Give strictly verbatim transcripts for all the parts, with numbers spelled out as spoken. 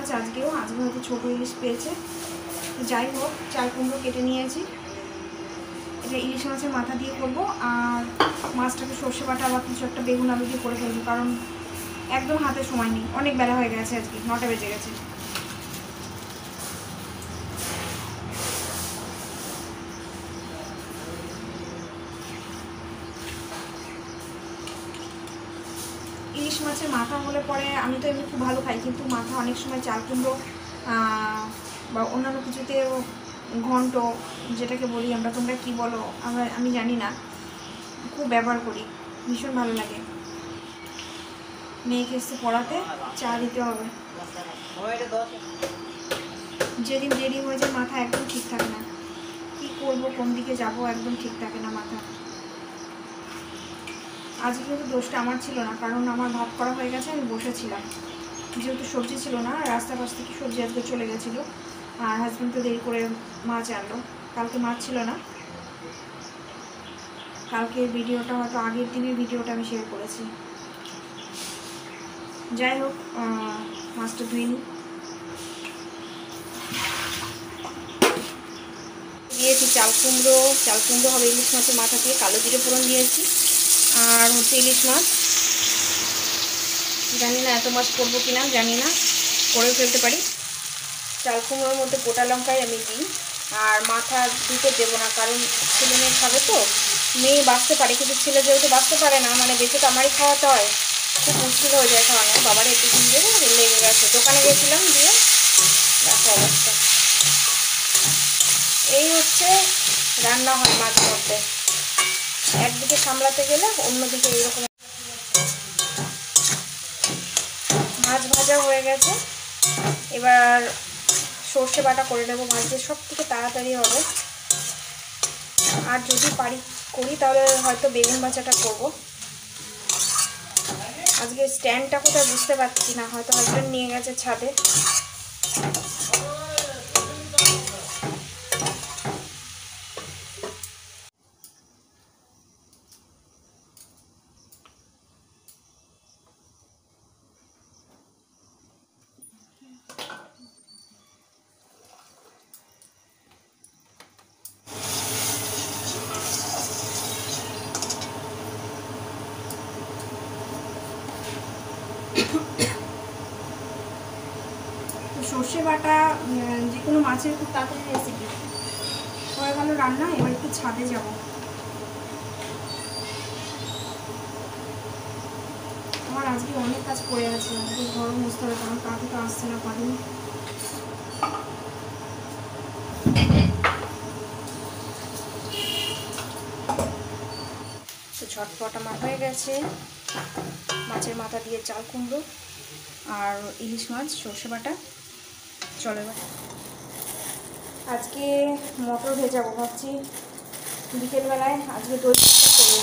মাছ আজকেও, আজকে হয়তো ছোটো ইলিশ পেয়েছে। যাই হোক, চাল কুমড়ো কেটে নিয়েছি। এটা ইলিশ মাছের মাথা দিয়ে করবো, আর মাছটাকে সর্ষে বাটা আবার কিছু একটা বেগুন আলু দিয়ে করে ফেলবো, কারণ একদম হাতে সময় নেই, অনেক বেলা হয়ে গেছে, আজকে নটা বেজে গেছে। ইলিশ মাছের মাথা হলে পরে আমি তো এমনি খুব ভালো খাই, কিন্তু মাথা অনেক সময় চাল কুমড়ো বা অন্যান্য কিছুতে ঘন্ট যেটাকে বলি আমরা, তোমরা কি বলো আমরা আমি জানি না, খুব ব্যবহার করি, ভীষণ ভালো লাগে। মেয়েকে এসে পড়াতে চা দিতে হবে। যেদিন দেরি হয়ে যায় মাথা একদম ঠিক থাকে না, কি করবো কোন দিকে যাব একদম ঠিক থাকে না মাথা। আজকে কিন্তু দোষটা আমার ছিল না, কারণ আমার ভাত করা হয়ে গেছে, আমি বসেছিলাম, যেহেতু সবজি ছিল না, রাস্তার পাশ থেকে সবজি আজকে চলে গেছিলো, আর হাজব্যান্ড তো দেরি করে মাছ আনলো। কালকে মাছ ছিল না, কালকে ভিডিওটা হয়তো আগের দিনের ভিডিওটা আমি শেয়ার করেছি। যাই হোক, মাছটা ধুয়ে নিই। দিয়েছি চাল কুমড়ো, চাল কুমড়ো হবে ইলিশ মাছের মাথা দিয়ে, কালো জিরে ফোড়ন দিয়েছি, আর হচ্ছে ইলিশ মাছ। জানি না এত মাছ করবো কিনা, জানি না, করে ফেলতে পারি। চাল কুমড়োর মধ্যে গোটা লঙ্কাই আমি দিই, আর মাথা দিতে দেবো না, কারণ ছেলে মেয়ে খাবে তো, মেয়ে বাঁচতে পারে, কিন্তু ছেলে যেহেতু বাঁচতে পারে না, মানে বেঁচে তো আমারই খাওয়াতে হয়, খুব মুশকিল হয়ে যায় খাওয়ানো। বাবার একটু দিন দেবো, লেগে গেছে, দোকানে গেছিলাম, দিয়ে দেখো অবস্থা। এই হচ্ছে রান্না হয় মাঝে মধ্যে, একদিকে সামলাতে গেলে অন্যদিকে এইরকম। মাছ ভাজা হয়ে গেছে, এবার সর্ষে বাটা করে নেবো, ভাজতে সব থেকে তাড়াতাড়ি হবে। আর যদি পারি করি তাহলে হয়তো বেগুন ভাজাটা করবো। আজকে স্ট্যান্ডটা কোথায় বুঝতে পারছি না, হয়তো হাজব্যান্ড নিয়ে গেছে ছাদে। সর্ষে বাটা যে কোনো মাছের খুব তাড়াতাড়ি রেসিপি হয়ে গেল রান্না। এবার একটু ছাদে যাব, আমার আজকে অনেক কাজ পড়ে আছে, আজকে ঘর মুছতে হবে, কারণ কাকু তো আসছে না কদিন। তো ঝটপট আমার হয়ে গেছে মাছের মাথা দিয়ে চাল কুমড়ো আর ইলিশ মাছ সর্ষে বাটা। চলো এবার আজকে মটর ভেজাবো ভাবছি বিকেলবেলায়, আজকে দই ফুচকা করবো।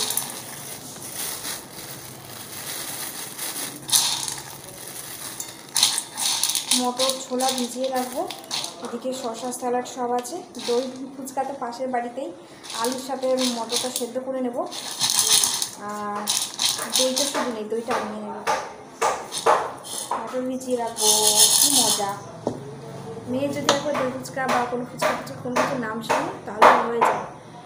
মটর ছোলা ভিজিয়ে রাখবো, এদিকে শসা স্যালাড সব আছে, দই ফুচকা তো পাশের বাড়িতেই, আলুর সাথে মটরটা সেদ্ধ করে নেব, আর দইটা শুধু নেই, দইটা বানিয়ে নেব। মটর ভিজিয়ে রাখবো, কি মজা। মেয়ে যদি একবার দই ফুচকা বা কোনো ফুচকা ফুচকা কোনো কিছু নাম শোনে তাহলে হয়ে যায়,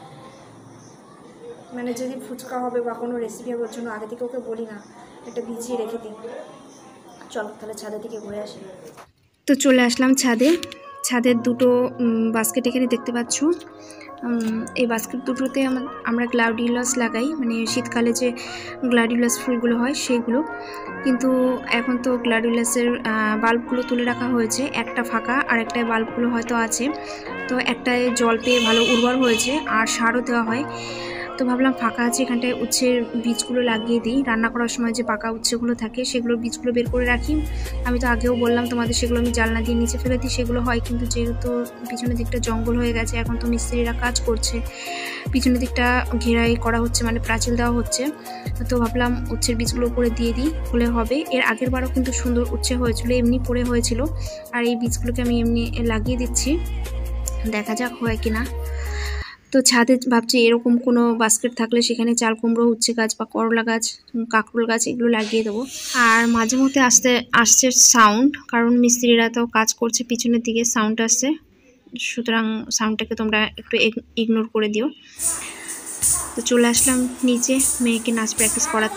মানে যদি ফুচকা হবে বা কোনো রেসিপি হবে ওর জন্য আগে থেকে ওকে বলি না, এটা ভিজিয়ে রেখে দিই। চলো তাহলে ছাদে থেকে ঘুরে আসি। তো চলে আসলাম ছাদে, ছাদের দুটো বাস্কেট এখানে দেখতে পাচ্ছ। এই বাস্কেট দুটোতে আমরা গ্লাডিওলাস লাগাই, মানে শীতকালে যে গ্লাডিওলাস ফুলগুলো হয় সেগুলো, কিন্তু এখন তো গ্লাডিওলাসের বাল্বগুলো তুলে রাখা হয়েছে, একটা ফাঁকা আর একটায় বাল্বগুলো হয়তো আছে। তো একটায় জল পেয়ে ভালো উর্বর হয়েছে আর সারও দেওয়া হয়, তো ভাবলাম ফাঁকা আছে এখানটায় উচ্ছের বীজগুলো লাগিয়ে দিই। রান্না করার সময় যে পাকা উচ্ছেগুলো থাকে সেগুলোর বীজগুলো বের করে রাখি। আমি তো আগেও বললাম তোমাদের, সেগুলো আমি জানলা দিয়ে নিচে ফেলে দিই, সেগুলো হয়, কিন্তু যেহেতু পিছনের দিকটা জঙ্গল হয়ে গেছে, এখন তো মিস্ত্রিরা কাজ করছে, পিছনের দিকটা ঘেরাই করা হচ্ছে, মানে প্রাচীল দেওয়া হচ্ছে, তো ভাবলাম উচ্ছের বীজগুলো উপরে দিয়ে দিই, হলে হবে। এর আগের বারও কিন্তু সুন্দর উচ্ছে হয়েছিল, এমনি পড়ে হয়েছিল, আর এই বীজগুলোকে আমি এমনি লাগিয়ে দিচ্ছি, দেখা যাক হয় কিনা। তো ছাদে ভাবছি এরকম কোনো বাস্কেট থাকলে সেখানে চাল কুমড়ো, উচ্ছে গাছ বা করলা গাছ, কাঁকরোল গাছ এগুলো লাগিয়ে দেবো। আর মাঝে মধ্যে আসতে আসছে সাউন্ড, কারণ মিস্ত্রিরা তো কাজ করছে, পিছনের দিকে সাউন্ড আসছে, সুতরাং সাউন্ডটাকে তোমরা একটু ইগনোর করে দিও। তো চলে আসলাম নিচে মেয়েকে নাচ প্র্যাকটিস করাতে।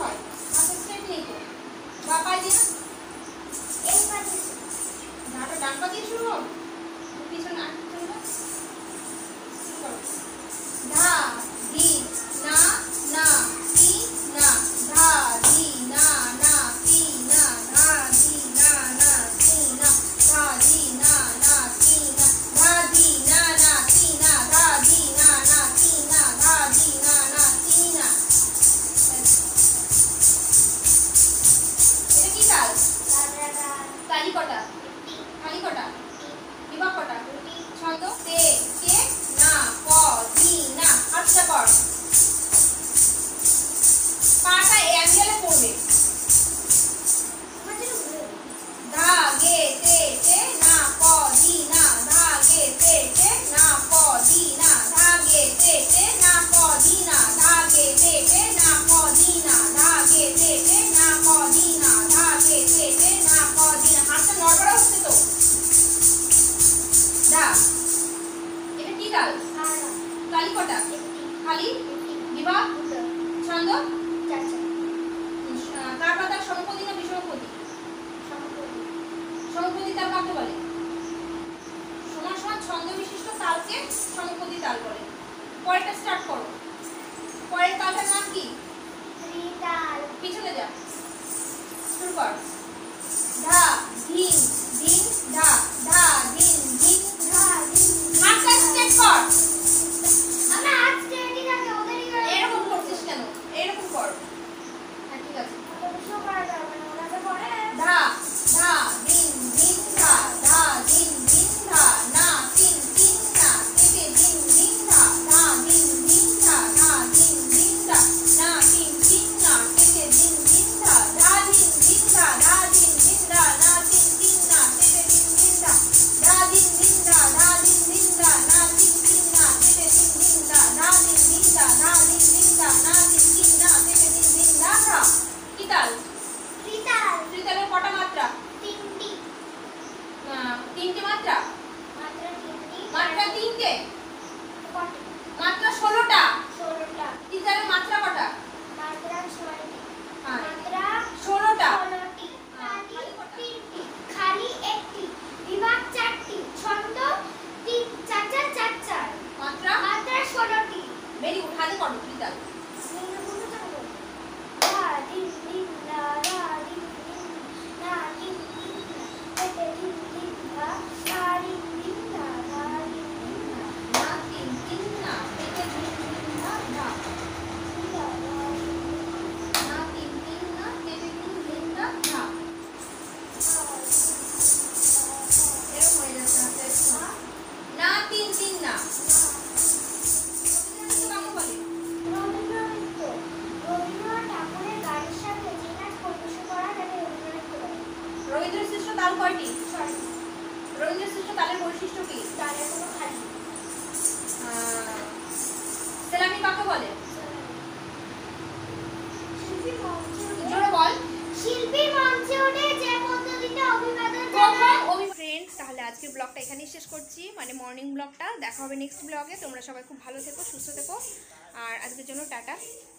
তাহলে আজকের ব্লগটা এখানেই শেষ করছি, মানে মর্নিং ব্লগটা। দেখা হবে নেক্সট ব্লগে। তোমরা সবাই খুব ভালো থেকো, সুস্থ থেকো, আর আজকের জন্য টাটা।